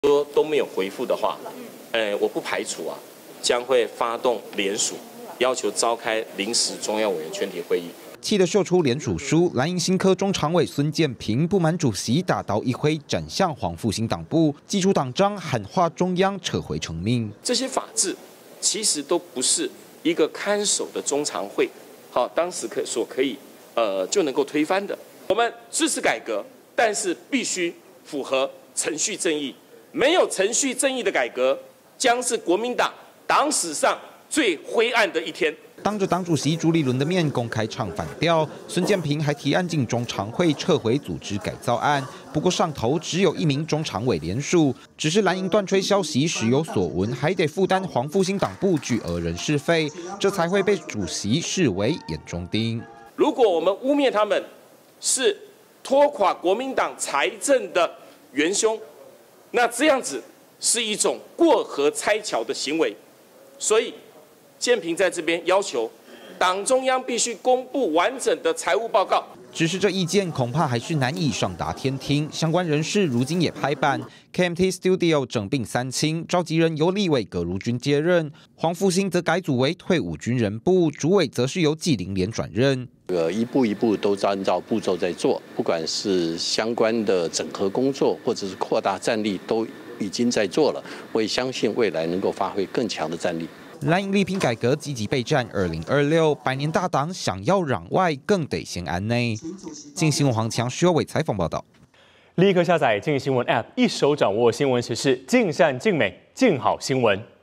说都没有回复的话，我不排除将会发动联署，要求召开临时中央委员全体会议。 气得秀出联署书，蓝营新科中常委孙建平不满主席大刀一挥斩向黄复兴党部，祭出党章喊话中央撤回成命。 这些法制其实都不是一个看守的中常会，当时可以就能够推翻的。我们支持改革，但是必须符合程序正义。没有程序正义的改革，将是国民党党史上最灰暗的一天。 当着党主席朱立伦的面公开唱反调，孙建平还提案进中常会撤回组织改造案。不过上头只有1名中常委联署，只是蓝营断吹消息时有所闻，还得负担黄复兴党部巨额人事费，这才会被主席视为眼中钉。 如果我们污蔑他们是拖垮国民党财政的元凶，那这样子是一种过河拆桥的行为，所以建平在这边要求党中央必须公布完整的财务报告。 只是这意见恐怕还是难以上达天听，相关人士如今也拍板 ，KMT Studio 整并3轻，召集人由立委葛如君接任，黄复兴则改组为退伍军人部，主委则是由纪凌莲转任。 一步一步都按照步骤在做，不管是相关的整合工作，或者是扩大战力，都已经在做了。我也相信未来能够发挥更强的战力。 蓝营力拼改革，积极备战2026，百年大党想要攘外，更得先安内。镜新闻黄强、徐有伟采访报道。 立刻下载镜新闻 App， 一手掌握新闻时事，尽善尽美，尽好新闻。